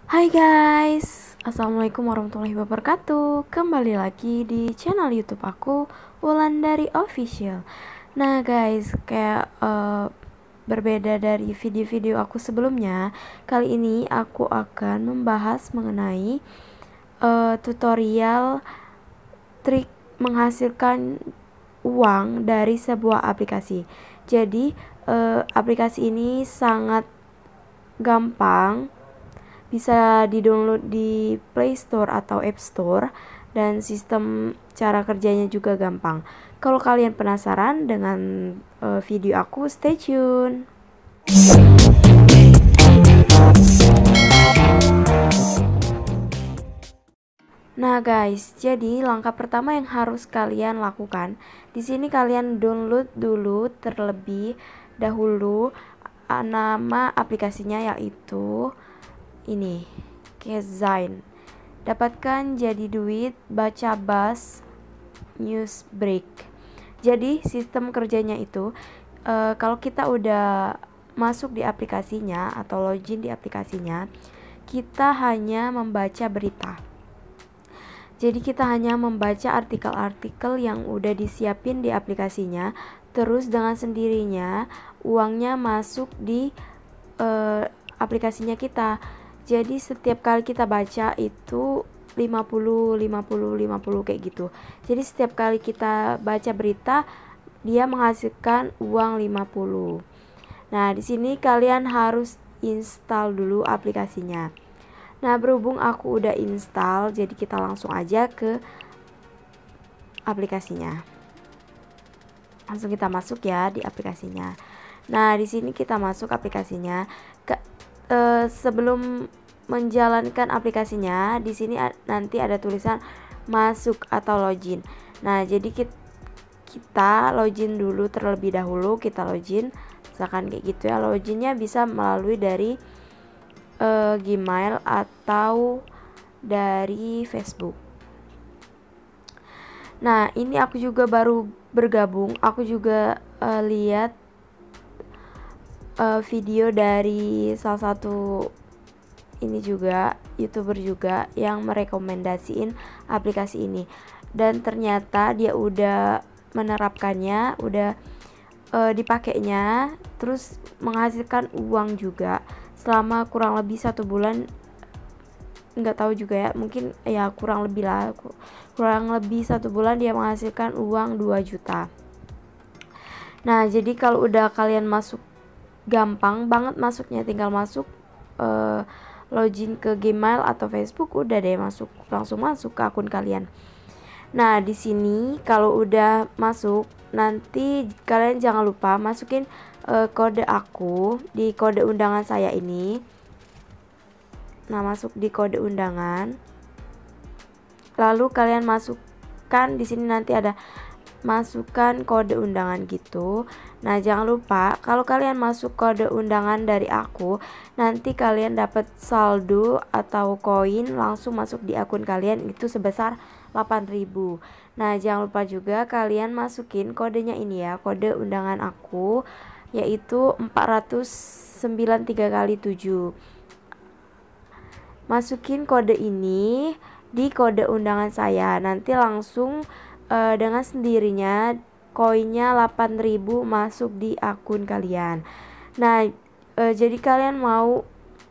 Hai guys, Assalamualaikum warahmatullahi wabarakatuh. Kembali lagi di channel YouTube aku, Wulandari Official. Nah guys, kayak berbeda dari video-video aku sebelumnya, kali ini aku akan membahas mengenai tutorial trik menghasilkan uang dari sebuah aplikasi. Jadi aplikasi ini sangat gampang, bisa di-download di Play Store atau App Store, dan sistem cara kerjanya juga gampang. Kalau kalian penasaran dengan video aku, stay tune. Nah guys, jadi langkah pertama yang harus kalian lakukan, di sini kalian download dulu terlebih dahulu nama aplikasinya, yaitu ini, Kezine. Dapatkan jadi duit, baca bus, news break. Jadi sistem kerjanya itu kalau kita udah masuk di aplikasinya atau login di aplikasinya, kita hanya membaca berita. Jadi kita hanya membaca artikel-artikel yang udah disiapin di aplikasinya, terus dengan sendirinya uangnya masuk di aplikasinya kita. Jadi setiap kali kita baca itu 50 kayak gitu. Jadi setiap kali kita baca berita, dia menghasilkan uang 50. Nah, di sini kalian harus install dulu aplikasinya. Nah, berhubung aku udah install, jadi kita langsung aja ke aplikasinya. Langsung kita masuk ya di aplikasinya. Nah, di sini kita masuk aplikasinya. Sebelum menjalankan aplikasinya, di sini nanti ada tulisan masuk atau login. Nah, jadi kita login dulu terlebih dahulu. Kita login, misalkan kayak gitu ya. Loginnya bisa melalui dari Gmail atau dari Facebook. Nah, ini aku juga baru bergabung. Aku juga lihat video dari salah satu ini juga YouTuber juga yang merekomendasiin aplikasi ini, dan ternyata dia udah menerapkannya, udah dipakainya, terus menghasilkan uang juga selama kurang lebih 1 bulan. Nggak tahu juga ya, mungkin ya kurang lebih 1 bulan dia menghasilkan uang 2 juta. Nah, jadi kalau udah kalian masuk, gampang banget masuknya, tinggal masuk login ke Gmail atau Facebook, udah deh langsung masuk ke akun kalian. Nah, di sini kalau udah masuk, nanti kalian jangan lupa masukin kode aku di kode undangan saya ini. Nah, masuk di kode undangan. Lalu kalian masukkan di sini, nanti ada masukkan kode undangan gitu. Nah, jangan lupa kalau kalian masuk kode undangan dari aku, nanti kalian dapat saldo atau koin langsung masuk di akun kalian, itu sebesar 8.000. Nah, jangan lupa juga kalian masukin kodenya ini ya, kode undangan aku, yaitu 493 kali 7. Masukin kode ini di kode undangan saya, nanti langsung dengan sendirinya koinnya 8.000 masuk di akun kalian. Nah, jadi kalian mau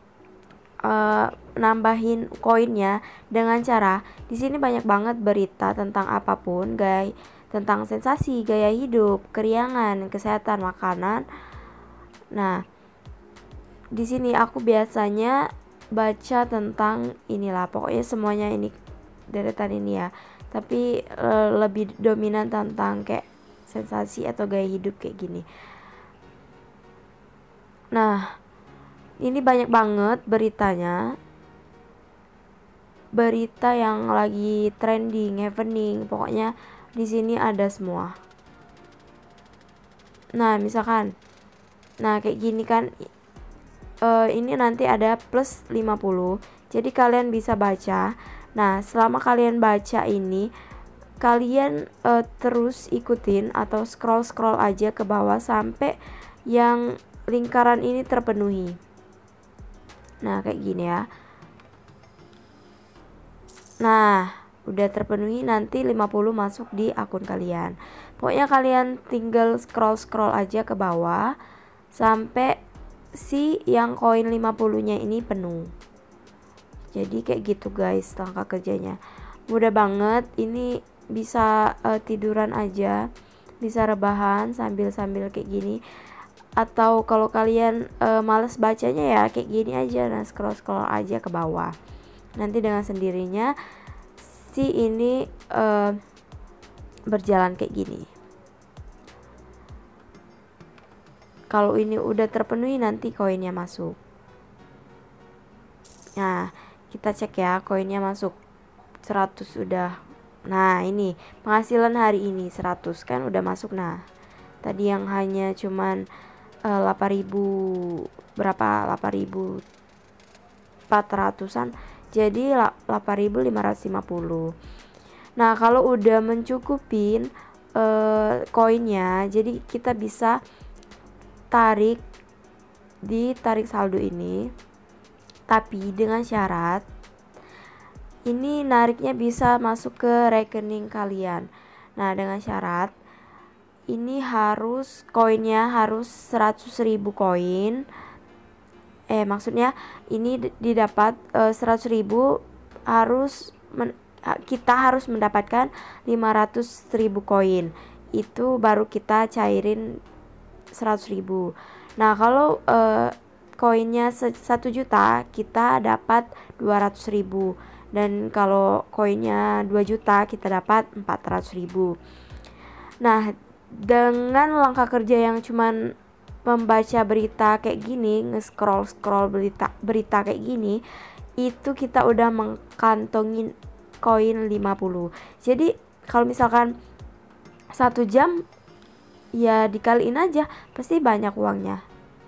nambahin koinnya dengan cara, di sini banyak banget berita tentang apapun, guys, tentang sensasi, gaya hidup, keriangan, kesehatan, makanan. Nah, di sini aku biasanya baca tentang inilah, pokoknya semuanya ini, deretan ini ya, tapi lebih dominan tentang kayak sensasi atau gaya hidup kayak gini. Nah, ini banyak banget beritanya, berita yang lagi trending, happening, pokoknya di sini ada semua. Nah, misalkan, nah kayak gini kan, ini nanti ada plus 50, jadi kalian bisa baca. Nah, selama kalian baca ini, kalian terus ikutin atau scroll aja ke bawah sampai yang lingkaran ini terpenuhi. Nah, kayak gini ya. Nah, udah terpenuhi, nanti 50 masuk di akun kalian. Pokoknya kalian tinggal scroll aja ke bawah sampai si yang koin 50-nya ini penuh. Jadi kayak gitu guys langkah kerjanya. Mudah banget, ini bisa tiduran aja, bisa rebahan sambil kayak gini. Atau kalau kalian males bacanya ya kayak gini aja, nah scroll aja ke bawah. Nanti dengan sendirinya si ini berjalan kayak gini. Kalau ini udah terpenuhi nanti koinnya masuk. Nah, kita cek ya, koinnya masuk 100 udah. Nah, ini penghasilan hari ini 100 kan udah masuk. Nah, tadi yang hanya cuman 8.000 berapa, 8.400-an jadi 8.550. Nah, kalau udah mencukupin koinnya, jadi kita bisa tarik di tarik saldo ini, tapi dengan syarat ini nariknya bisa masuk ke rekening kalian. Nah, dengan syarat ini harus koinnya harus 100.000 koin. Maksudnya ini didapat 100.000 harus kita harus mendapatkan 500.000 koin. Itu baru kita cairin 100.000. Nah, kalau koinnya 1 juta kita dapat 200.000, dan kalau koinnya 2 juta kita dapat 400.000. Nah, dengan langkah kerja yang cuman membaca berita kayak gini, nge-scroll berita kayak gini, itu kita udah mengkantongin koin 50. Jadi kalau misalkan 1 jam ya dikaliin aja, pasti banyak uangnya.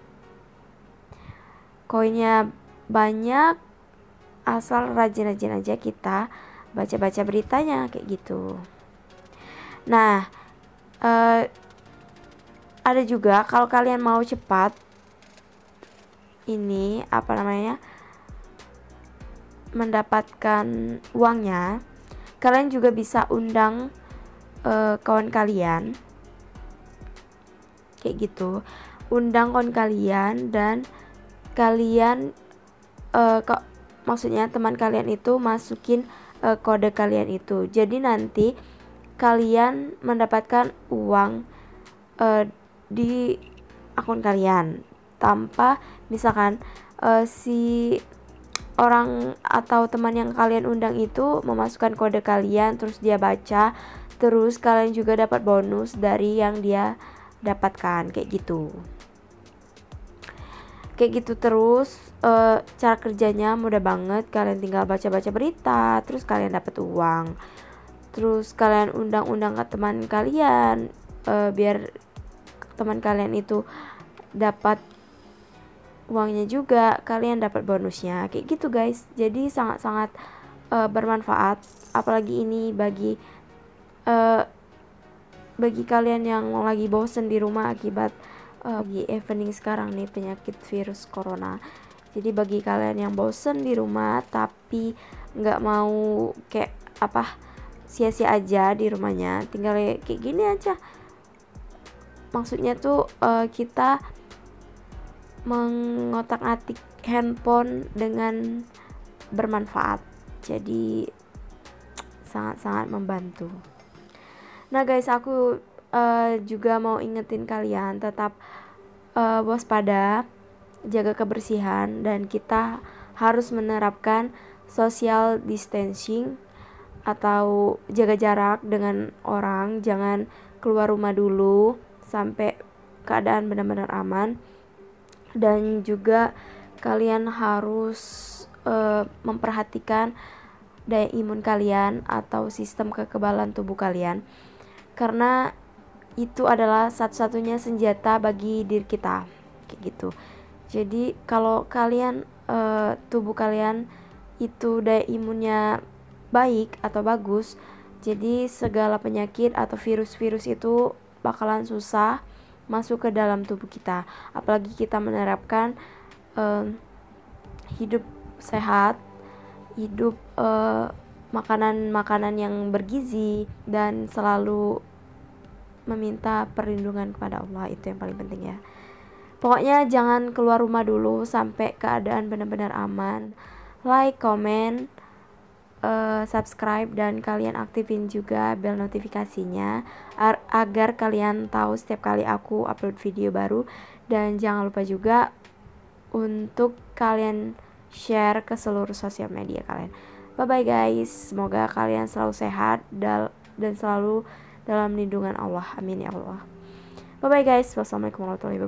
Koinnya banyak, asal rajin-rajin aja kita baca-baca beritanya kayak gitu. Nah, ada juga kalau kalian mau cepat ini mendapatkan uangnya, kalian juga bisa undang kawan kalian kayak gitu. Undang kawan kalian dan kalian maksudnya teman kalian itu masukin kode kalian itu. Jadi nanti kalian mendapatkan uang di akun kalian tanpa misalkan si orang atau teman yang kalian undang itu memasukkan kode kalian, terus dia baca, terus kalian juga dapat bonus dari yang dia dapatkan kayak gitu. Kayak gitu terus. Cara kerjanya mudah banget, kalian tinggal baca-baca berita terus kalian dapat uang. Terus kalian undang-undang ke teman kalian biar teman kalian itu dapat uangnya juga, kalian dapat bonusnya kayak gitu guys. Jadi sangat-sangat bermanfaat, apalagi ini bagi kalian yang lagi bosen di rumah akibat lagi evening sekarang nih penyakit virus corona. Jadi bagi kalian yang bosen di rumah tapi nggak mau kayak sia-sia aja di rumahnya, tinggal kayak gini aja. Maksudnya tuh kita mengotak-atik handphone dengan bermanfaat, jadi sangat-sangat membantu. Nah guys, aku juga mau ingetin kalian tetap waspada, jaga kebersihan, dan kita harus menerapkan social distancing atau jaga jarak dengan orang. Jangan keluar rumah dulu sampai keadaan benar-benar aman. Dan juga kalian harus memperhatikan daya imun kalian atau sistem kekebalan tubuh kalian, karena itu adalah satu-satunya senjata bagi diri kita kayak gitu. Jadi kalau kalian tubuh kalian itu daya imunnya baik atau bagus, jadi segala penyakit atau virus-virus itu bakalan susah masuk ke dalam tubuh kita. Apalagi kita menerapkan hidup sehat, hidup makanan-makanan yang bergizi, dan selalu meminta perlindungan kepada Allah. Itu yang paling penting ya. Pokoknya jangan keluar rumah dulu sampai keadaan benar-benar aman. Like, comment, subscribe, dan kalian aktifin juga bel notifikasinya agar kalian tahu setiap kali aku upload video baru. Dan jangan lupa juga untuk kalian share ke seluruh sosial media kalian. Bye bye guys, semoga kalian selalu sehat dan selalu dalam lindungan Allah. Amin ya Allah. Bye bye guys, wassalamualaikum warahmatullahi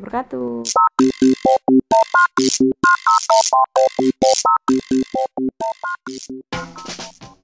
wabarakatuh.